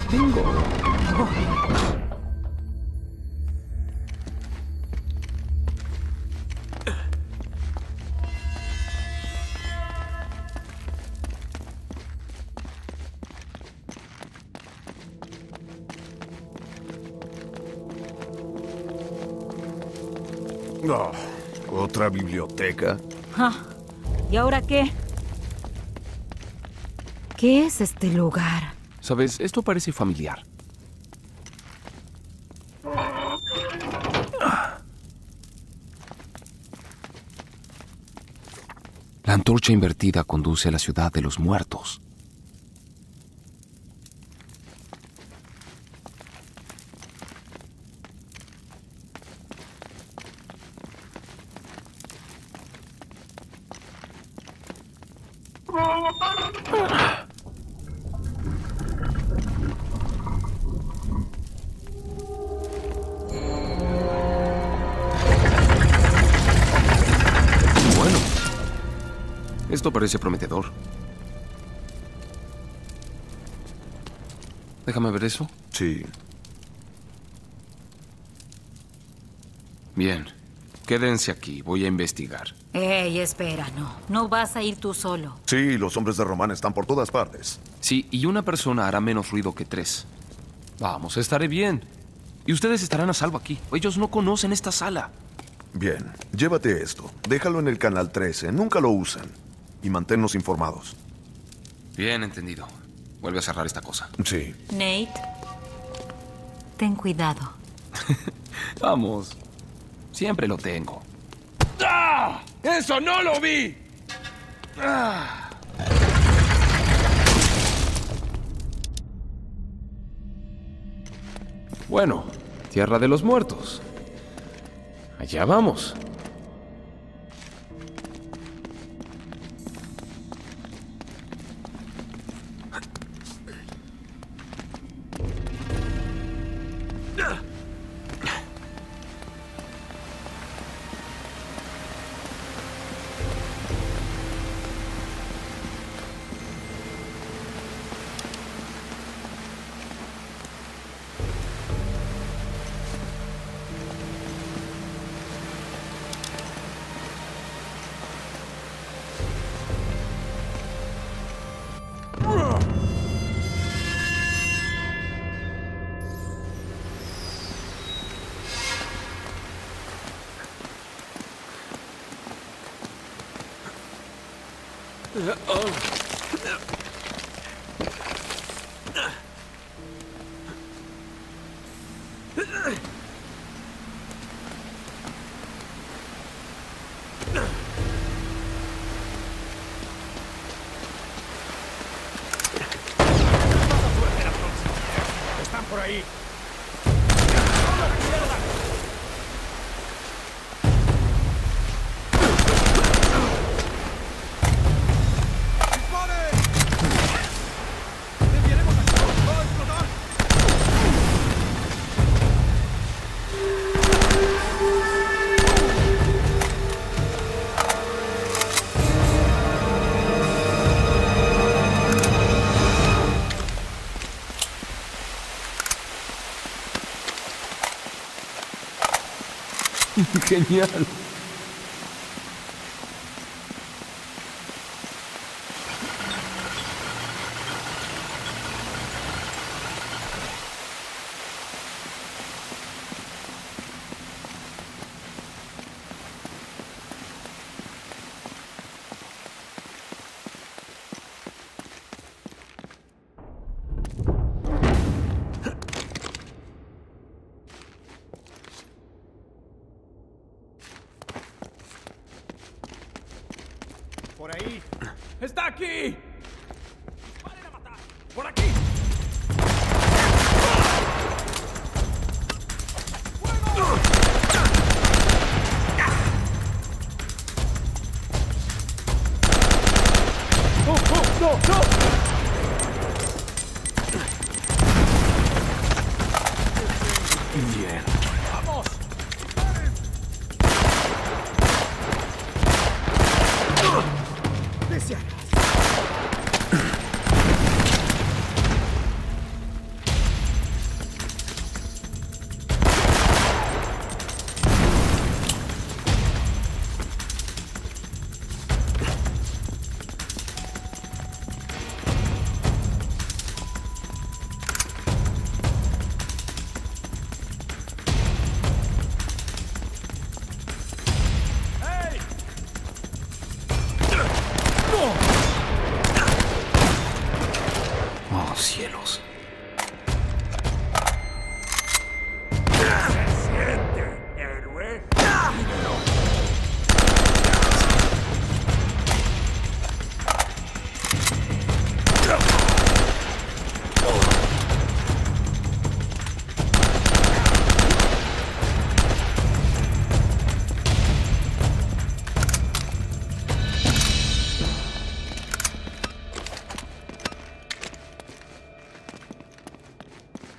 Bingo. Oh, ¿otra biblioteca? Ah, ¿y ahora qué? ¿Qué es este lugar? ¿Sabes? Esto parece familiar. La antorcha invertida conduce a la ciudad de los muertos. Bueno, esto parece prometedor. Déjame ver eso. Sí. Bien, quédense aquí, voy a investigar. Ey, espera, no vas a ir tú solo. Sí, los hombres de Román están por todas partes. Sí, y una persona hará menos ruido que 3. Vamos, estaré bien. Y ustedes estarán a salvo aquí. Ellos no conocen esta sala. Bien, llévate esto. Déjalo en el canal 13. Nunca lo usan. Y manténnos informados. Bien, entendido. Vuelve a cerrar esta cosa. Sí. Nate, ten cuidado. Vamos. Siempre lo tengo. ¡Ah! ¡Eso no lo vi! ¡Ah! Bueno, Tierra de los Muertos. Allá vamos. Están por ahí. Genial. Por ahí. ¡Está aquí! ¡Disparen a matar! ¡Por aquí! ¡Fuego! ¡Oh, oh, no, no! Bien. ¡Vamos! ¡Disparen!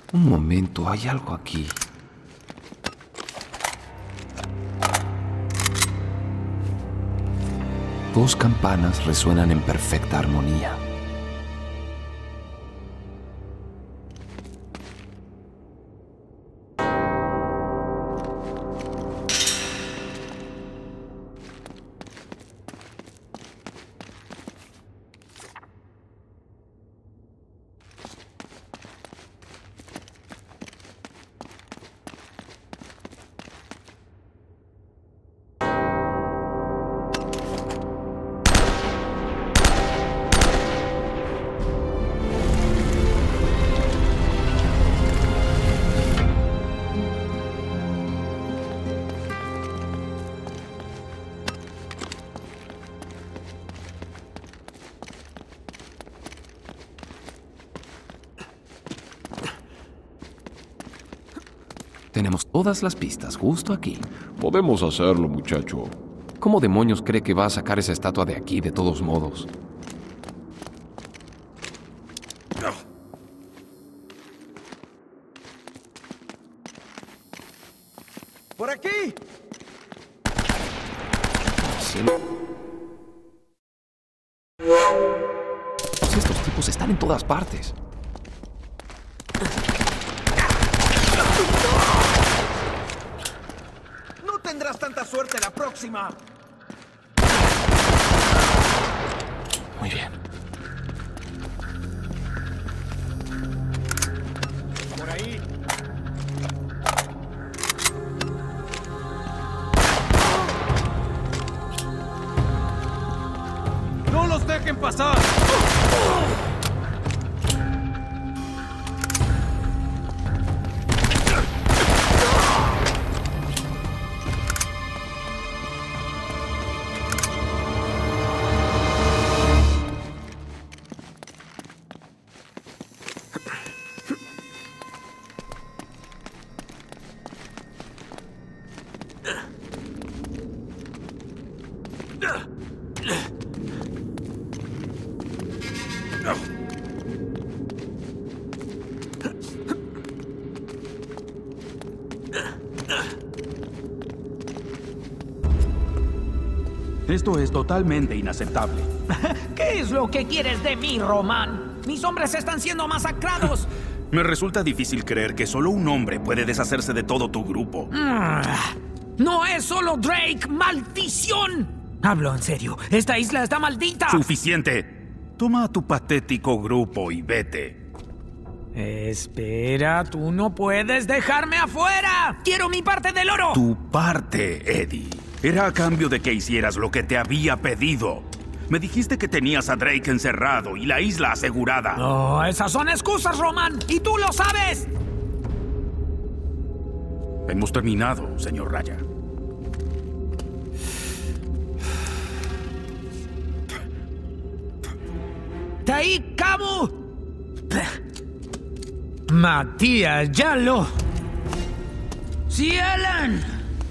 Un momento, hay algo aquí. Dos campanas resuenan en perfecta armonía. Tenemos todas las pistas justo aquí. Podemos hacerlo, muchacho. ¿Cómo demonios cree que va a sacar esa estatua de aquí de todos modos? ¡Por aquí! Estos tipos están en todas partes. ¡No tendrás tanta suerte la próxima! Muy bien. Por ahí. ¡No los dejen pasar! Esto es totalmente inaceptable. ¿Qué es lo que quieres de mí, Román? Mis hombres están siendo masacrados. Me resulta difícil creer que solo un hombre puede deshacerse de todo tu grupo. No es solo Drake, maldición. Hablo en serio, esta isla está maldita. Suficiente. Toma a tu patético grupo y vete. Espera, tú no puedes dejarme afuera. Quiero mi parte del oro. Tu parte, Eddie, era a cambio de que hicieras lo que te había pedido. Me dijiste que tenías a Drake encerrado y la isla asegurada. No, esas son excusas, Román, y tú lo sabes. Hemos terminado, señor Raya. Taí Camu. Matías Yalo. Cielan.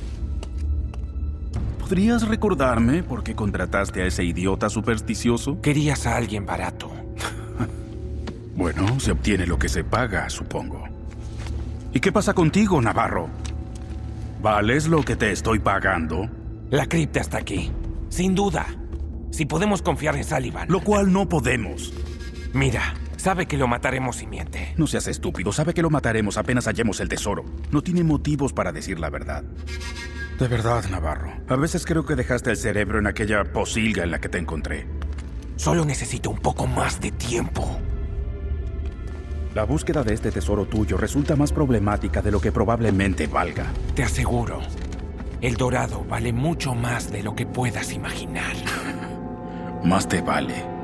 ¿Podrías recordarme por qué contrataste a ese idiota supersticioso? Querías a alguien barato. Bueno, se obtiene lo que se paga, supongo. ¿Y qué pasa contigo, Navarro? ¿Vales lo que te estoy pagando? La cripta está aquí. Sin duda. Si podemos confiar en Sullivan. Lo cual no podemos. Mira, sabe que lo mataremos si miente. No seas estúpido. Sabe que lo mataremos apenas hallemos el tesoro. No tiene motivos para decir la verdad. De verdad, Navarro. A veces creo que dejaste el cerebro en aquella posilga en la que te encontré. Solo necesito un poco más de tiempo. La búsqueda de este tesoro tuyo resulta más problemática de lo que probablemente valga. Te aseguro, el dorado vale mucho más de lo que puedas imaginar. Más te vale.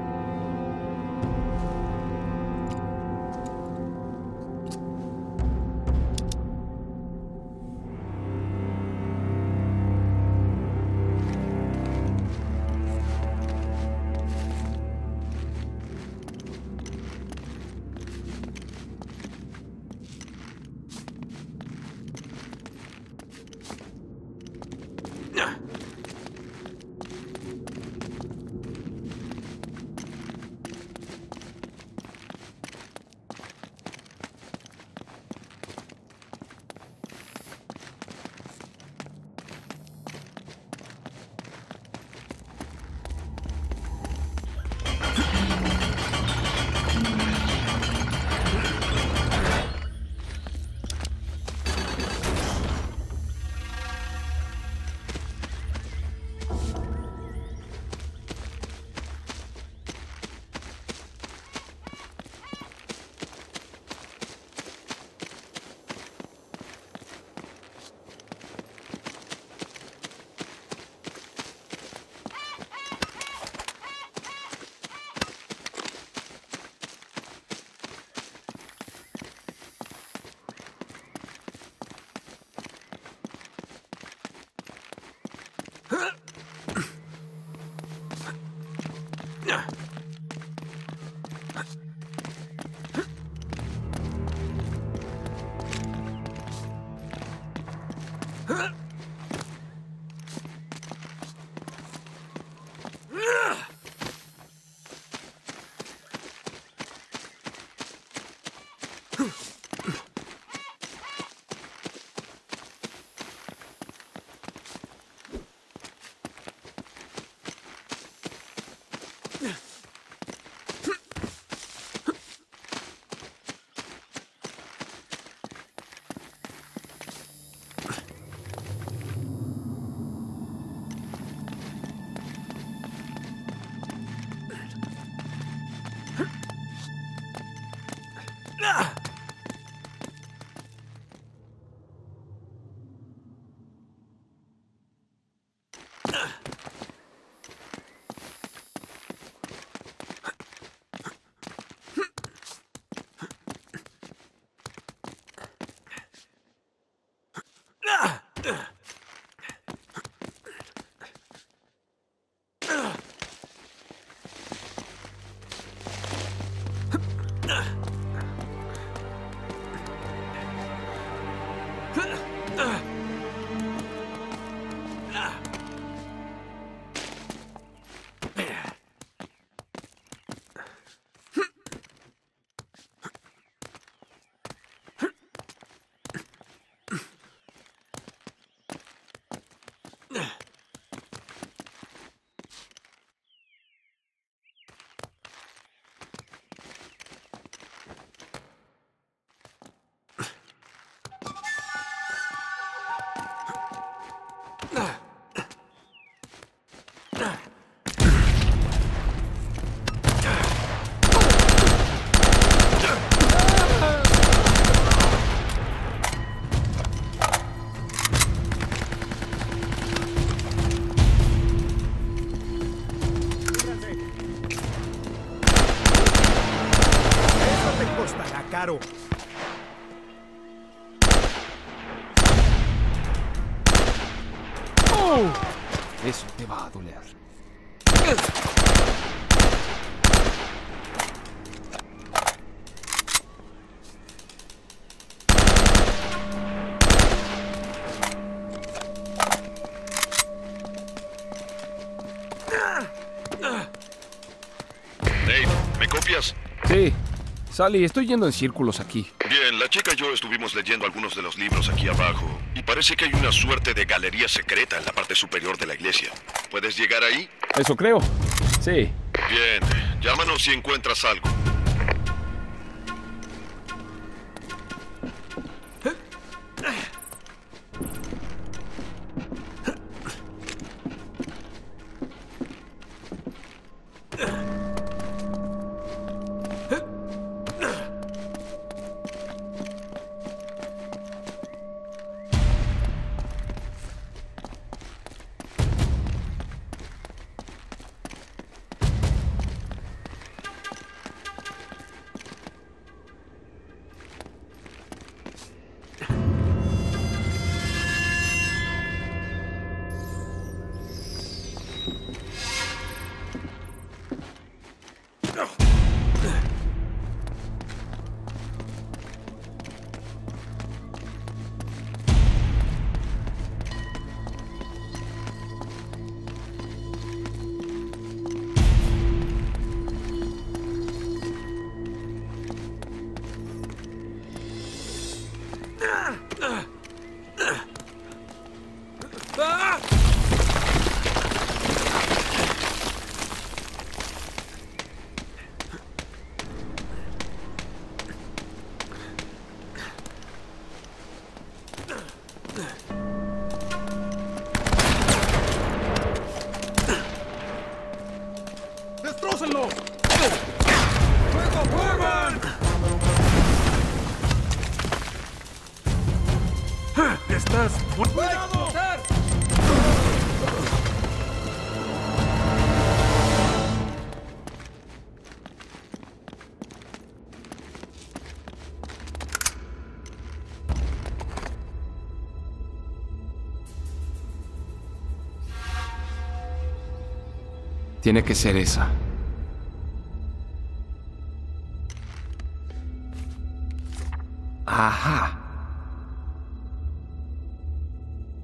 Caro. Eso te va a doler. Nate, ¿me copias? Sí. Sally, estoy yendo en círculos aquí. Bien, la chica y yo estuvimos leyendo algunos de los libros aquí abajo. Y parece que hay una suerte de galería secreta en la parte superior de la iglesia. ¿Puedes llegar ahí? Eso creo. Sí. Bien, llámanos si encuentras algo. ¡Destrócenlo! ¡Fuego, muevan! ¡Estás muy... ¡Cuidado! Tiene que ser esa. Ajá.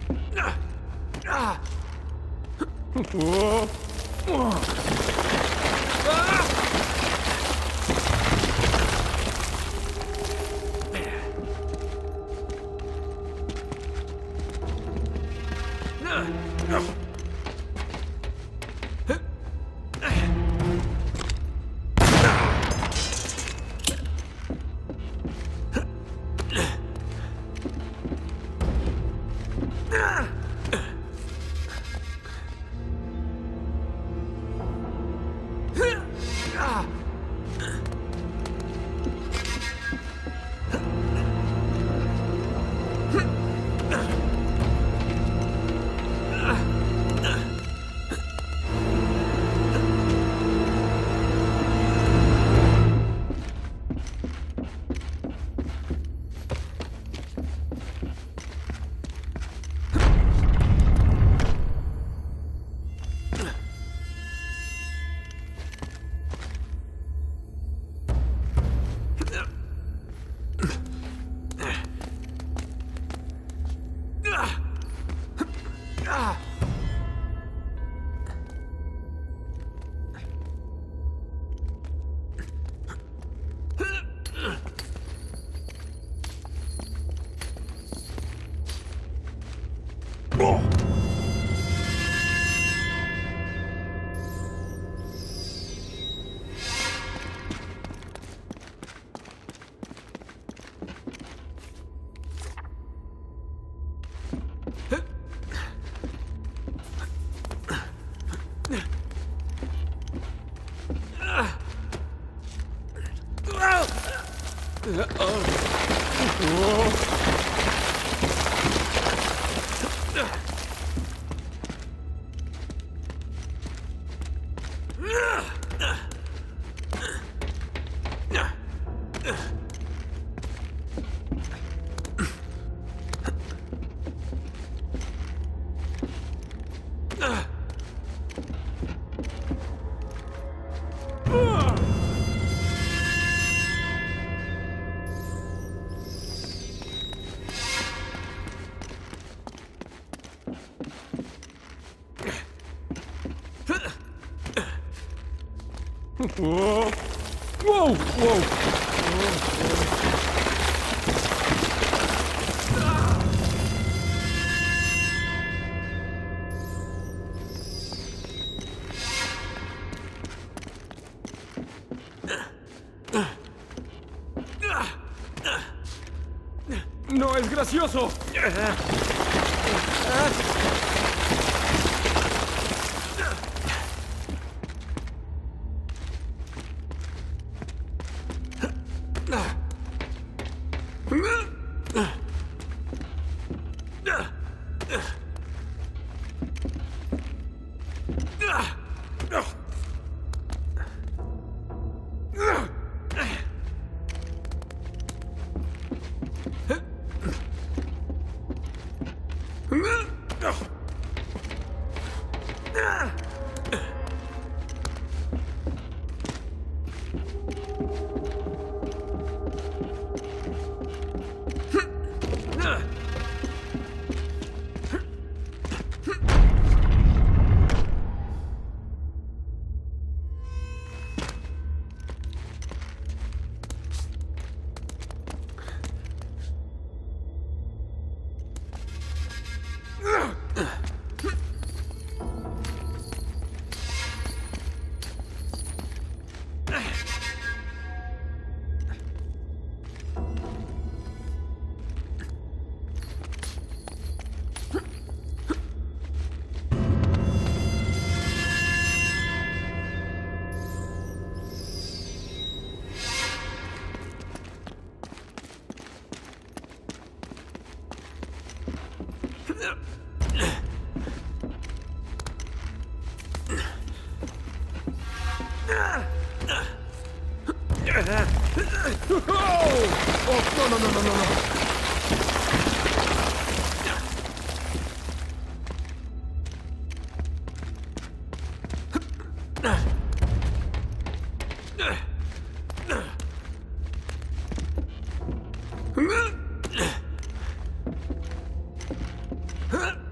Whoa! Whoa! Whoa! ¡No es gracioso! ¡Oh! No. Huh?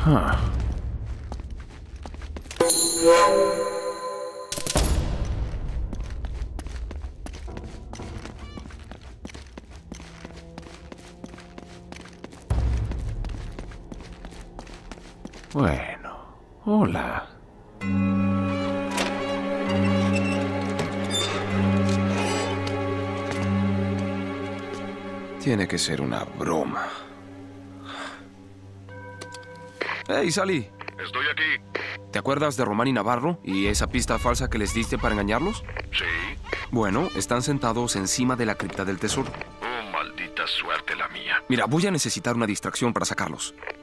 Bueno, hola. Tiene que ser una broma. ¡Hey, Sally! Estoy aquí. ¿Te acuerdas de Román y Navarro y esa pista falsa que les diste para engañarlos? Sí. Bueno, están sentados encima de la cripta del tesoro. Oh, maldita suerte la mía. Mira, voy a necesitar una distracción para sacarlos.